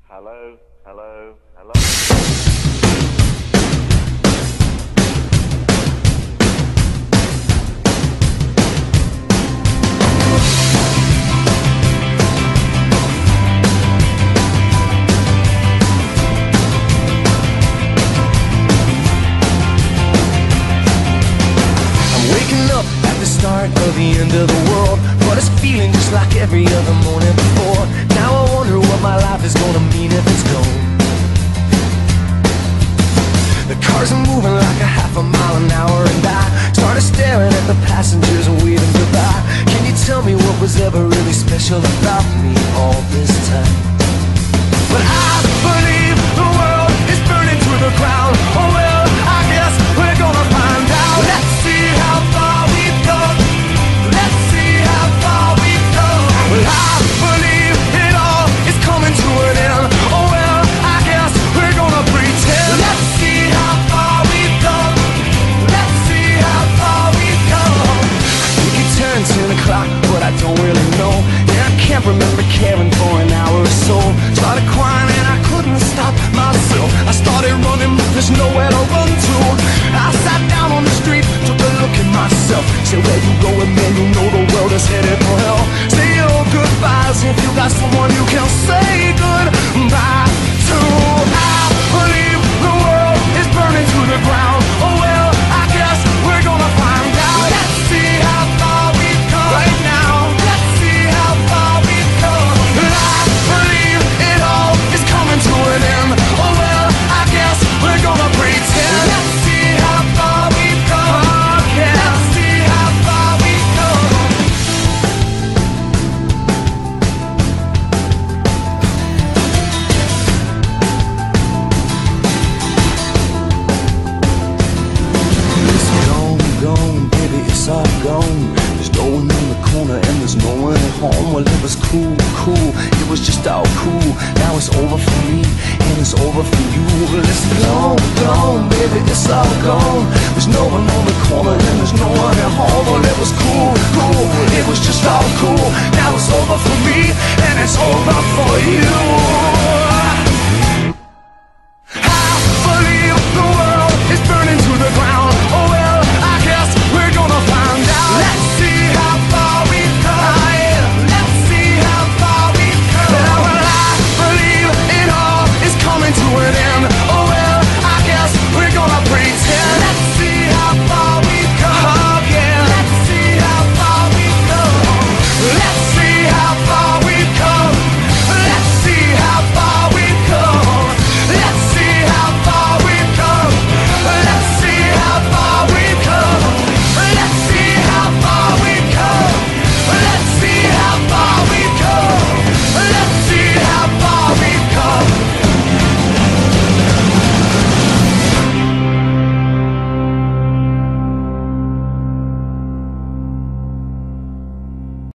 Hello, hello, hello. Start of the end of the world, but it's feeling just like every other morning before. Now I wonder what my life is gonna mean if it's gone. The cars are moving like a half a mile an hour, and I started staring at the passengers and waving goodbye. Can you tell me what was ever really special about me all this time? But I believe the world is burning to the ground. Oh well, I guess we're gonna find out. Let's see how far we've come. Let's see how far we've come. Well, I believe it all is coming to an end. Oh well, I guess we're gonna pretend. Let's see how far we've come. Let's see how far we've come. We could turn 10 o'clock, but I don't really know. Yeah, I can't remember caring for an hour or so. Started crying and I couldn't stop myself. I started running, but there's nowhere to run to. I sat down on the street, took a look at myself. Said, where you going, man? You know the world is headed for hell. Say your goodbyes if you got someone you can say goodbye to. I believe the world is burning to the ground. Oh well, I guess we're gonna find out. Let's see how far we've come right now. Let's see how far we've come. I believe it all is coming to an end. Oh well, I guess we're gonna pretend. Let's see how far we've come. Oh, yeah. Let's see how far we've come. It's gone, baby, it's all gone. There's no one in the corner and there's no one at home. Well, it was cool, it was just all cool. Now it's over for me and it's over for you. Well, it's gone, baby, it's all gone. There's no one on the corner and there's no one at home. Well, it was cool, it was just all cool. Now it's over for me and it's over